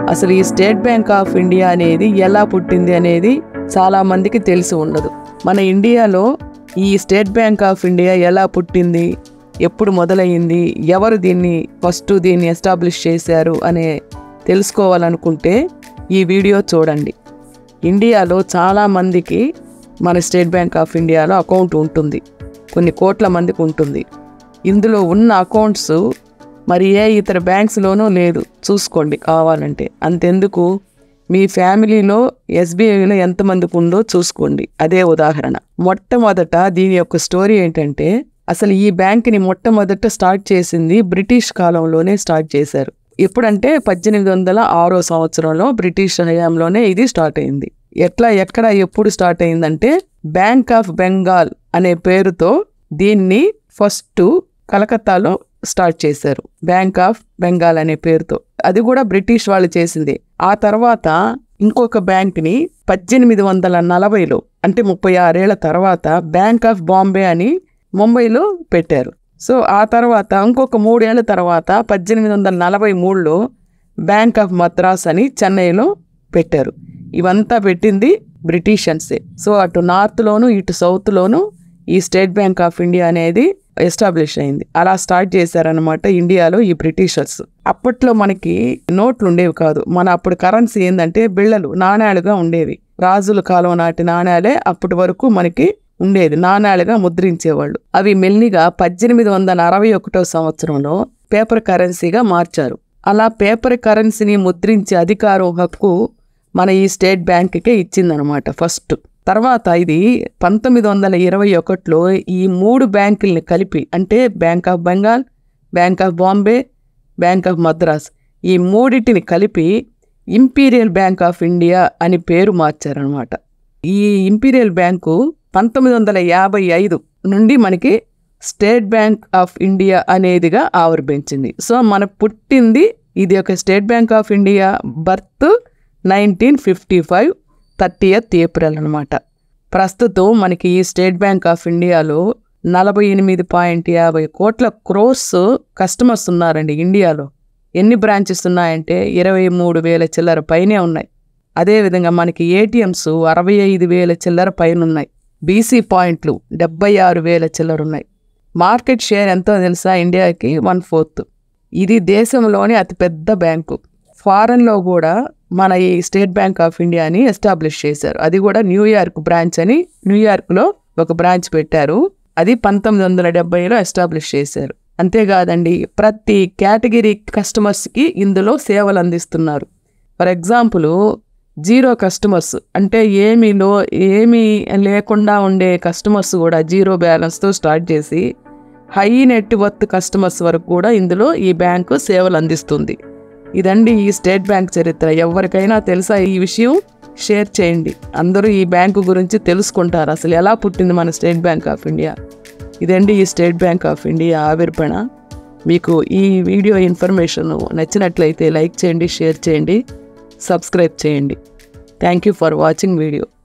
అసలు ఈ state bank of India అనేది ఎలా పుట్టింది అనేది చాలా మందికి తెలిసి ఉండదు. మన ఇండియాలో ఈ స్టేట్ బ్యాంక్ ఆఫ్ ఇండియా ఎలా పుట్టింది, ఎప్పుడు మొదలయ్యింది, ఎవరు దీన్ని ఎస్టాబ్లిష్ చేశారు అనే తెలుసుకోవాలనుకుంటే ఈ వీడియో చూడండి. ఇండియాలో చాలామందికి మన స్టేట్ బ్యాంక్ ఆఫ్ ఇండియాలో అకౌంట్ ఉంటుంది, కొన్ని కోట్ల మందికి ఉంటుంది. ఇందులో ఉన్న అకౌంట్స్ మరి ఏ ఇతర బ్యాంక్స్లోనూ లేదు, చూసుకోండి కావాలంటే. అంతెందుకు, మీ ఫ్యామిలీలో ఎస్బీఐలో ఎంతమందికి ఉందో చూసుకోండి, అదే ఉదాహరణ. మొట్టమొదట దీని యొక్క స్టోరీ ఏంటంటే, అసలు ఈ బ్యాంక్ని మొట్టమొదట స్టార్ట్ చేసింది బ్రిటిష్ కాలంలోనే స్టార్ట్ చేశారు. ఎప్పుడంటే 1806 సంవత్సరంలో బ్రిటిష్ హయాంలోనే ఇది స్టార్ట్ అయింది. ఎప్పుడు స్టార్ట్ అయిందంటే, బ్యాంక్ ఆఫ్ బెంగాల్ అనే పేరుతో దీన్ని ఫస్ట్ కలకత్తాలో స్టార్ట్ చేశారు. బ్యాంక్ ఆఫ్ బెంగాల్ అనే పేరుతో, అది కూడా బ్రిటిష్ వాళ్ళు చేసింది. ఆ తర్వాత ఇంకొక బ్యాంక్ని 1840లో అంటే 36 ఏళ్ల తర్వాత బ్యాంక్ ఆఫ్ బాంబే అని ముంబైలో పెట్టారు. సో ఆ తర్వాత ఇంకొక 3 ఏళ్ల తర్వాత 1843లో బ్యాంక్ ఆఫ్ మద్రాస్ అని చెన్నైలో పెట్టారు. ఇవంతా పెట్టింది బ్రిటిషన్సే. సో అటు నార్త్లోను ఇటు సౌత్లోను ఈ స్టేట్ బ్యాంక్ ఆఫ్ ఇండియా అనేది ఎస్టాబ్లిష్ అయింది. అలా స్టార్ట్ చేశారనమాట ఇండియాలో ఈ బ్రిటిషర్స్. అప్పట్లో మనకి నోట్లు ఉండేవి కాదు. మన అప్పుడు కరెన్సీ ఏంటంటే బిళ్ళలు, నాణ్యాలుగా ఉండేవి. రాజుల కాలం నాటి నాణ్యాలే అప్పటి వరకు మనకి ఉండేది, నాణ్యాలుగా ముద్రించేవాళ్ళు. అవి మెల్లిగా 1861 సంవత్సరంలో పేపర్ కరెన్సీగా మార్చారు. అలా పేపర్ కరెన్సీని ముద్రించే అధికారం, హక్కు మన ఈ స్టేట్ బ్యాంక్కే ఇచ్చిందనమాట ఫస్ట్. తర్వాత ఇది 1921లో ఈ 3 బ్యాంకుల్ని కలిపి, అంటే bank of Bengal, bank of Bombay, bank of Madras, ఈ మూడింటిని కలిపి ఇంపీరియల్ బ్యాంక్ ఆఫ్ ఇండియా అని పేరు మార్చారనమాట. ఈ ఇంపీరియల్ బ్యాంకు 1955 నుండి మనకి స్టేట్ బ్యాంక్ ఆఫ్ ఇండియా అనేదిగా ఆవిర్భవించింది. సో మన పుట్టింది ఇది ఒక state bank of India birth 1955 30th April అనమాట. ప్రస్తుతం మనకి ఈ స్టేట్ బ్యాంక్ ఆఫ్ ఇండియాలో 48.50 కోట్ల క్రోర్స్ కస్టమర్స్ ఉన్నారండి ఇండియాలో. ఎన్ని బ్రాంచెస్ ఉన్నాయంటే 23,000 చిల్లర పైనే ఉన్నాయి. అదేవిధంగా మనకి ఏటీఎంస్ 65,000 చిల్లర పైన ఉన్నాయి. బీసీ పాయింట్లు 76,000 చిల్లర ఉన్నాయి. మార్కెట్ షేర్ ఎంతో తెలుసా? ఇండియాకి 1/4. ఇది దేశంలోని అతిపెద్ద బ్యాంకు. ఫారెన్లో కూడా మన ఈ స్టేట్ బ్యాంక్ ఆఫ్ ఇండియాని ఎస్టాబ్లిష్ చేశారు. అది కూడా న్యూయార్క్ బ్రాంచ్ అని, న్యూయార్క్లో ఒక బ్రాంచ్ పెట్టారు. అది 1970లో ఎస్టాబ్లిష్ చేశారు. అంతేకాదండి, ప్రతి కేటగిరీ కస్టమర్స్కి ఇందులో సేవలు అందిస్తున్నారు. ఫర్ ఎగ్జాంపుల్, జీరో కస్టమర్స్ అంటే ఏమీ లేకుండా ఉండే కస్టమర్స్ కూడా జీరో బ్యాలెన్స్తో స్టార్ట్ చేసి హై నెట్వర్త్ కస్టమర్స్ వరకు కూడా ఇందులో ఈ బ్యాంకు సేవలు అందిస్తుంది. ఇదండి ఈ స్టేట్ బ్యాంక్ చరిత్ర. ఎవరికైనా తెలుసా ఈ విషయం? షేర్ చేయండి. అందరూ ఈ బ్యాంకు గురించి తెలుసుకుంటారు, అసలు ఎలా పుట్టింది మన స్టేట్ బ్యాంక్ ఆఫ్ ఇండియా. ఇదండి ఈ స్టేట్ బ్యాంక్ ఆఫ్ ఇండియా ఆవిర్భావన. మీకు ఈ వీడియో ఇన్ఫర్మేషన్ నచ్చినట్లయితే లైక్ చేయండి, షేర్ చేయండి, సబ్స్క్రైబ్ చేయండి. Thank you for watching video.